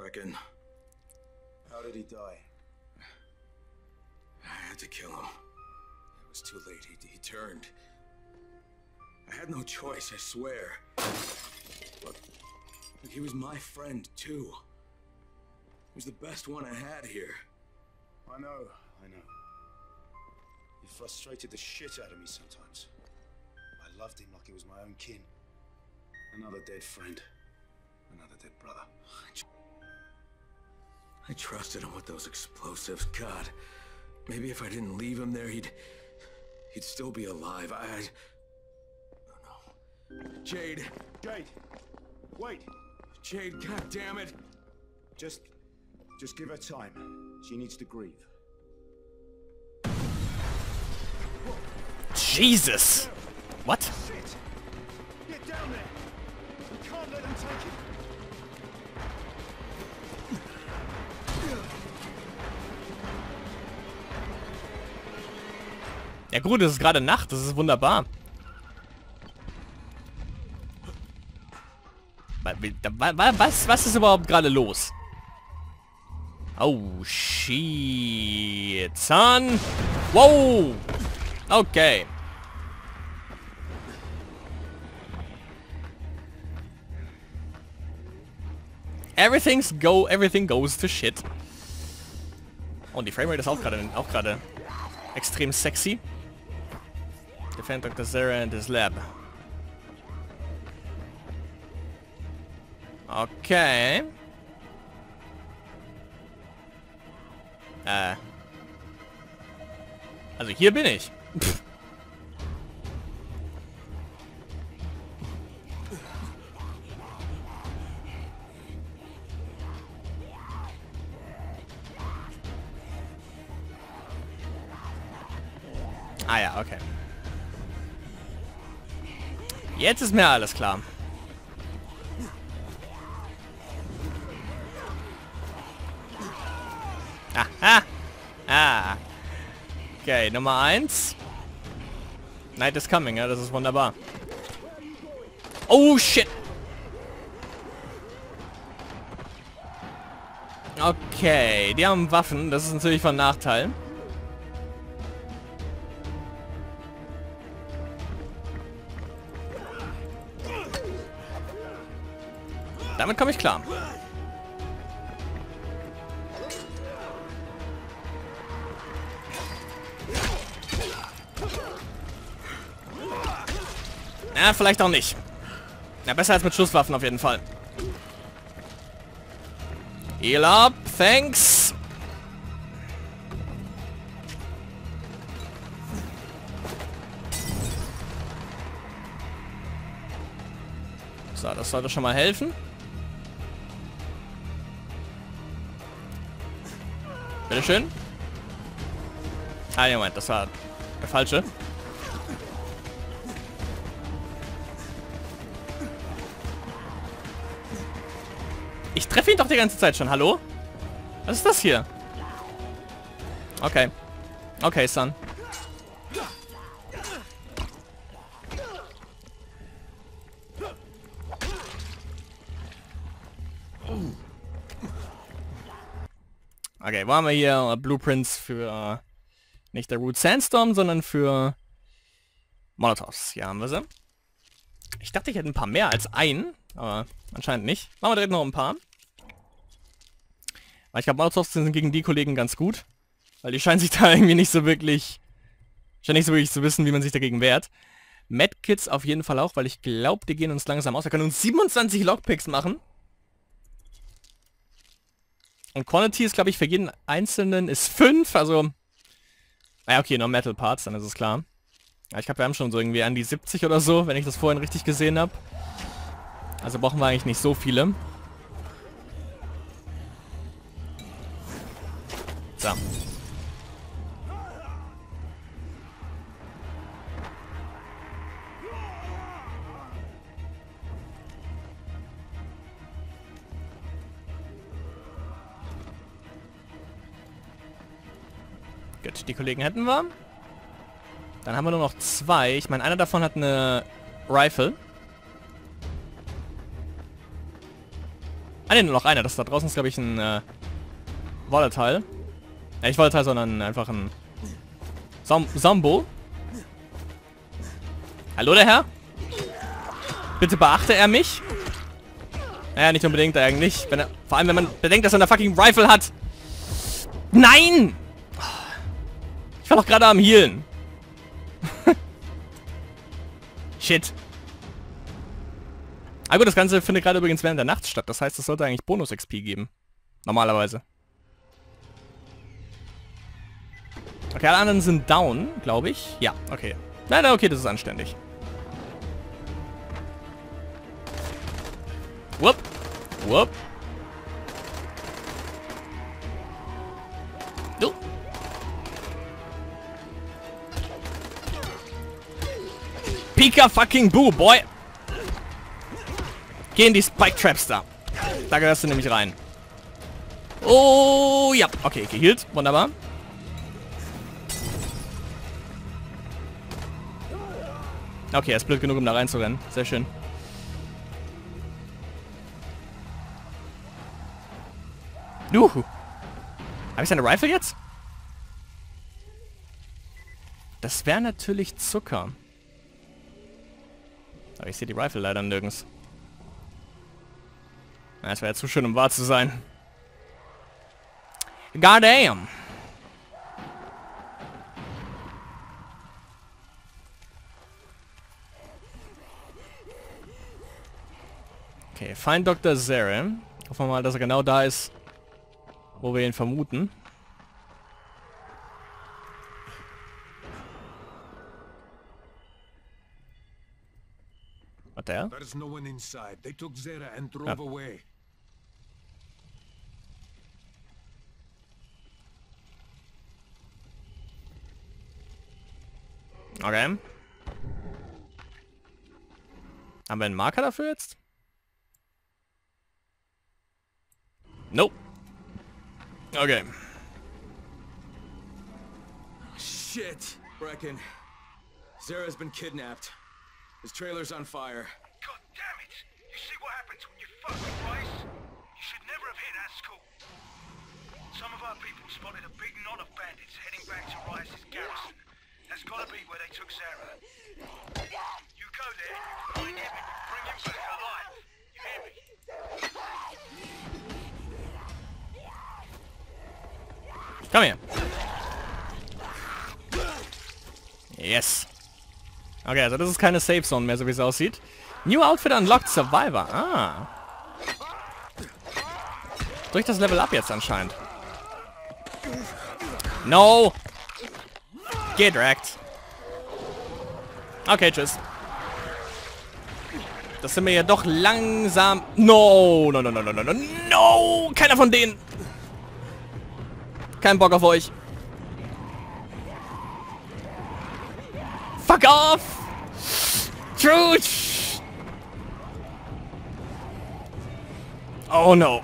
reckon. How did he die? I had to kill him. It was too late. He turned. I had no choice, I swear. Look, he was my friend, too. He was the best one I had here. I know. He frustrated the shit out of me sometimes. I loved him like he was my own kin. Another dead friend. Another dead brother. I trusted him with those explosives. God, maybe if I didn't leave him there, he'd still be alive. Oh no. Jade! Wait! Jade, god damn it! Just give her time. She needs to grieve. Jesus! What? Shit! Get down there! We can't let them take it! Ja gut, es ist gerade Nacht, das ist wunderbar. Was ist überhaupt gerade los? Oh, shit, son. Wow. Okay. Everything goes to shit. Und die Framerate ist auch gerade extrem sexy. Defend Dr. Zere and his lab. Okay. Also hier bin ich. Pff. Ah ja, okay. Jetzt ist mir alles klar. Aha! Ah. Okay, Nummer 1. Night is coming, ja, das ist wunderbar. Oh, shit! Okay, die haben Waffen, das ist natürlich von Nachteil. Damit komme ich klar. Ja, vielleicht auch nicht. Ja, besser als mit Schusswaffen auf jeden Fall. Heal up, thanks. So, das sollte schon mal helfen. Bitteschön. Ah, ja, Moment, das war der falsche. Ich treffe ihn doch die ganze Zeit schon. Hallo? Was ist das hier? Okay. Okay, Son. Okay, wo haben wir hier Blueprints für nicht der Root Sandstorm, sondern für Molotovs. Hier haben wir sie. Ich dachte, ich hätte ein paar mehr als einen, aber anscheinend nicht. Machen wir direkt noch ein paar. Weil ich glaube, Molotovs sind gegen die Kollegen ganz gut. Weil die scheinen sich da irgendwie nicht so wirklich zu wissen, wie man sich dagegen wehrt. Medkits auf jeden Fall auch, weil ich glaube, die gehen uns langsam aus. Wir können uns 27 Lockpicks machen. Und Quantity ist, glaube ich, für jeden einzelnen ist 5, also... Naja, okay, noch Metal Parts, dann ist es klar. Ja, ich glaube, wir haben schon so irgendwie an die 70 oder so, wenn ich das vorhin richtig gesehen habe. Also brauchen wir eigentlich nicht so viele. So. Gut, die Kollegen hätten wir. Dann haben wir nur noch 2. Ich meine, einer davon hat eine Rifle. Ah ne, nur noch einer. Das da draußen ist, glaube ich, ein Volatile. Nicht Volatile, sondern einfach ein Zombo. Hallo, der Herr? Bitte beachte er mich? Naja, nicht unbedingt eigentlich. Vor allem, wenn man bedenkt, dass er eine fucking Rifle hat. Nein! Ich war doch gerade am Healen. Shit. Aber gut, das Ganze findet gerade übrigens während der Nacht statt. Das heißt, es sollte eigentlich Bonus-XP geben. Normalerweise. Okay, alle anderen sind down, glaube ich. Ja, okay. Nein, okay, das ist anständig. Wupp. Wupp. Du. Pika fucking Boo, boy. Geh in die Spike Traps da. Da gehörst du nämlich rein. Oh, ja. Okay, geheilt. Wunderbar. Okay, er ist blöd genug, um da reinzurennen. Sehr schön. Habe ich seine Rifle jetzt? Das wäre natürlich Zucker. Aber ich sehe die Rifle leider nirgends. Das wäre ja zu schön, um wahr zu sein. Goddamn! Okay, find Dr. Zere. Hoffen wir mal, dass er genau da ist, wo wir ihn vermuten. Was der? There's no one inside. They took Zere and drove away. Okay. Haben wir einen Marker dafür jetzt? Nope. Okay. Shit, Brecken. Zara's been kidnapped. His trailer's on fire. God damn it! You see what happens when you fuck with Rice? You should never have hit that school. Some of our people spotted a big knot of bandits heading back to Rice's garrison. That's gotta be where they took Zara. You go there, you find him, and you bring him back alive. You hear me? Komm her. Yes. Okay, also das ist keine Safe Zone mehr, so wie es aussieht. New Outfit unlocked Survivor. Ah. Durch das Level Up jetzt anscheinend. No. Gedragt. Okay, tschüss. Das sind wir ja doch langsam... No, no, no, no, no, no, no, no. Keiner von denen. Kein Bock auf euch. Fuck off! Truth! Oh no.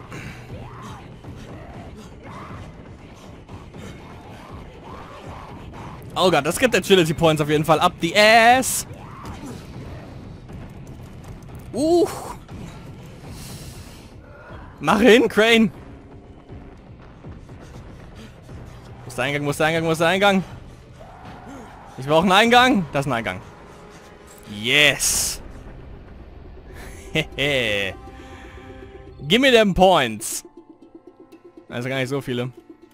Oh Gott, das gibt Agility Points auf jeden Fall. Up the ass! Mach hin, Crane! Wo ist der Eingang, wo ist der Eingang, wo ist der Eingang? Ich brauche einen Eingang. Das ist ein Eingang. Yes. Hehe. Gimme them points. Also gar nicht so viele.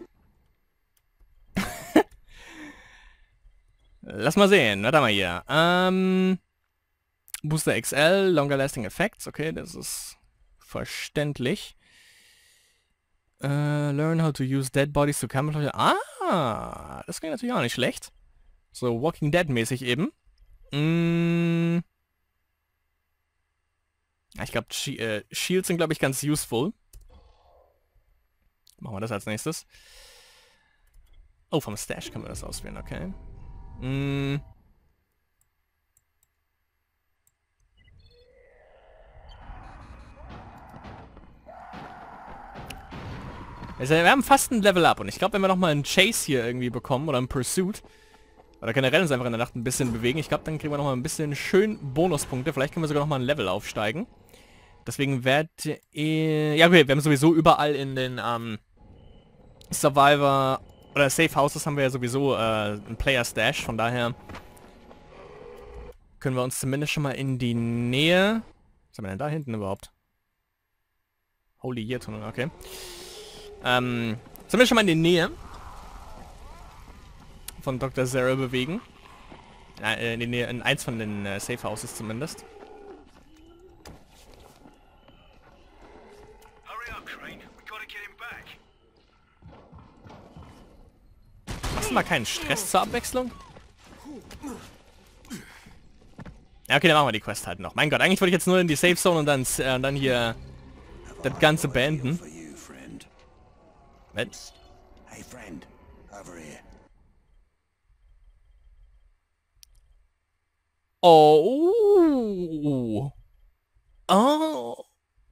Lass mal sehen. Warte mal hier. Booster XL, Longer Lasting Effects. Okay, das ist verständlich. Learn how to use dead bodies to camouflage. Ah, das klingt natürlich auch nicht schlecht. So Walking Dead mäßig eben. Ich glaube, Shields sind, glaube ich, ganz useful. Machen wir das als nächstes. Oh, vom Stash können wir das auswählen, okay. Also wir haben fast ein Level Up und ich glaube, wenn wir nochmal einen Chase hier irgendwie bekommen oder einen Pursuit oder generell uns einfach in der Nacht ein bisschen bewegen, ich glaube, dann kriegen wir nochmal ein bisschen schön Bonuspunkte. Vielleicht können wir sogar nochmal ein Level aufsteigen. Deswegen werde ich... Ja, okay, wir haben sowieso überall in den Survivor oder Safe Houses haben wir ja sowieso einen Player Stash, von daher können wir uns zumindest schon mal in die Nähe... Was haben wir denn da hinten überhaupt? Holy Year Tunnel, okay. Zumindest schon mal in die Nähe von Dr. Zere bewegen. In die Nähe, in eins von den Safe Houses zumindest. Hast du mal keinen Stress zur Abwechslung? Ja, okay, dann machen wir die Quest halt noch. Mein Gott, eigentlich wollte ich jetzt nur in die Safe Zone und dann hier das Ganze beenden. Was? Hey friend, over here. Oh. Oh.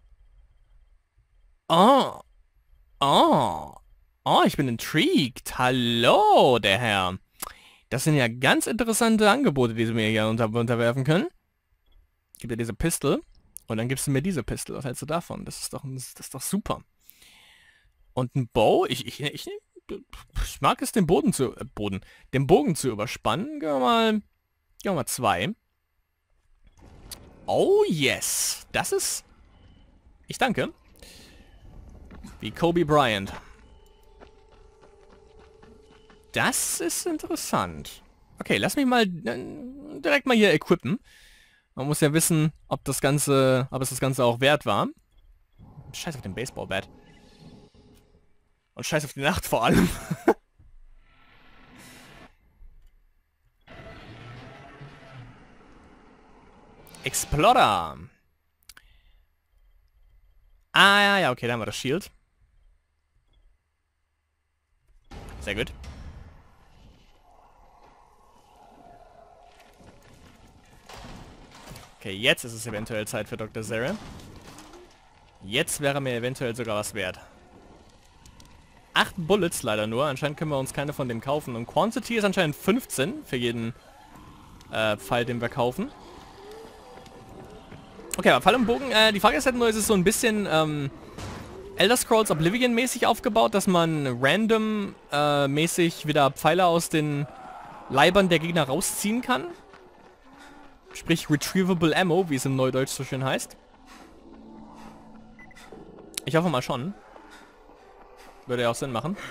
Oh. Oh. Oh, ich bin intrigued. Hallo, der Herr. Das sind ja ganz interessante Angebote, die Sie mir hier unterwerfen können. Gibt ja diese Pistol. Und dann gibst du mir diese Pistol. Was hältst du davon? Das ist doch super. Und ein Bow? Ich mag es, den Bogen zu überspannen. Gehen wir mal 2. Oh yes. Das ist... Ich danke. Wie Kobe Bryant. Das ist interessant. Okay, lass mich mal direkt mal hier equippen. Man muss ja wissen, ob es das Ganze auch wert war. Scheiß auf den Baseballbat. Und scheiß auf die Nacht vor allem. Explorer. Ah, ja, okay, da haben wir das Shield. Sehr gut. Okay, jetzt ist es eventuell Zeit für Dr. Zere. Jetzt wäre mir eventuell sogar was wert. 8 Bullets leider nur. Anscheinend können wir uns keine von dem kaufen. Und Quantity ist anscheinend 15 für jeden Pfeil, den wir kaufen. Okay, aber Pfeil und Bogen. Die Frage ist halt nur, ist es so ein bisschen Elder Scrolls Oblivion mäßig aufgebaut, dass man random mäßig wieder Pfeile aus den Leibern der Gegner rausziehen kann? Sprich Retrievable Ammo, wie es im Neudeutsch so schön heißt. Ich hoffe mal schon. Würde ja auch Sinn machen.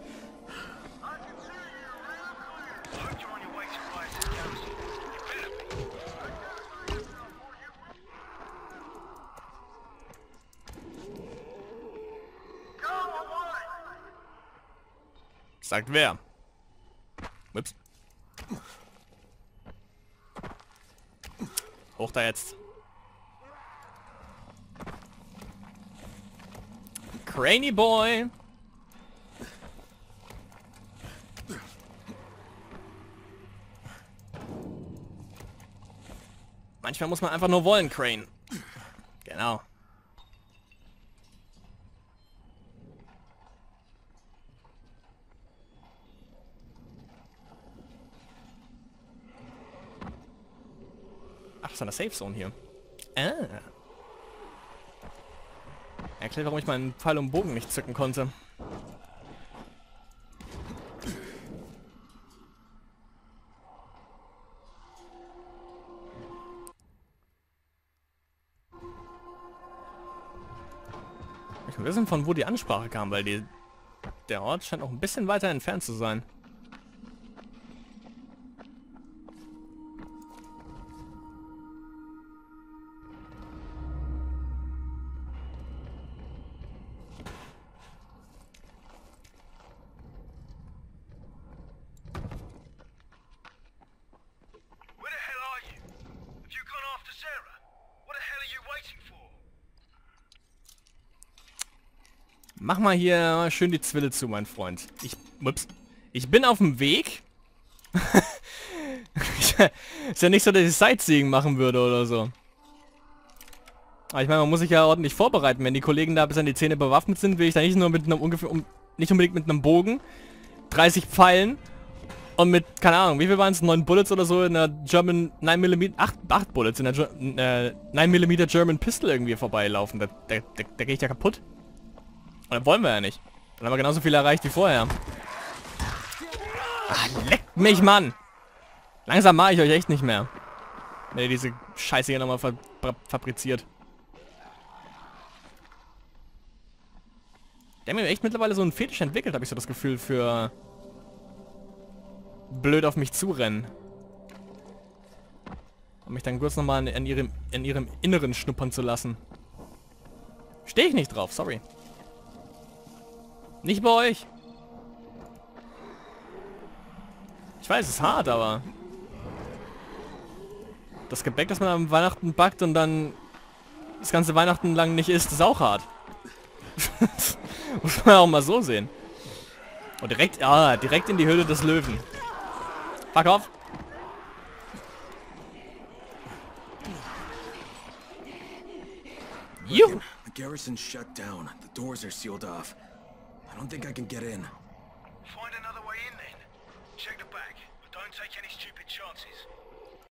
Sagt wer? Ups. Hoch da jetzt. Cranny Boy. Manchmal muss man einfach nur wollen, Crane. Genau. Ach, das ist eine Safe Zone hier. Ah. Erklärt, warum ich meinen Pfeil und Bogen nicht zücken konnte. Ich will wissen, von wo die Ansprache kam, weil der Ort scheint auch ein bisschen weiter entfernt zu sein. Mach mal hier schön die Zwille zu, mein Freund. Ich bin auf dem Weg. Ist ja nicht so, dass ich Sightseeing machen würde oder so. Aber ich meine, man muss sich ja ordentlich vorbereiten. Wenn die Kollegen da bis an die Zähne bewaffnet sind, will ich da nicht nur mit einem nicht unbedingt mit einem Bogen, 30 Pfeilen Und mit, keine Ahnung, wie viel waren es? 9 Bullets oder so in der German 9mm, 8 Bullets in der 9mm German Pistol irgendwie vorbeilaufen. Da gehe ich ja kaputt. Und das wollen wir ja nicht. Dann haben wir genauso viel erreicht wie vorher. Ach, leckt mich, Mann! Langsam mache ich euch echt nicht mehr. Wenn ihr diese Scheiße hier nochmal fabriziert. Der hat mir echt mittlerweile so einen Fetisch entwickelt, habe ich so das Gefühl, für blöd auf mich zurennen. Um mich dann kurz nochmal in ihrem Inneren schnuppern zu lassen. Stehe ich nicht drauf, sorry. Nicht bei euch. Ich weiß, es ist hart, aber... Das Gebäck, das man am Weihnachten backt und dann das ganze Weihnachten lang nicht isst, ist auch hart. Muss man auch mal so sehen. Und direkt, direkt in die Höhle des Löwen. Fuck off. Juhu. The garrison's shut down. The doors are sealed off. I don't think I can get in. Find another way in then. Check the back, but don't take any stupid chances.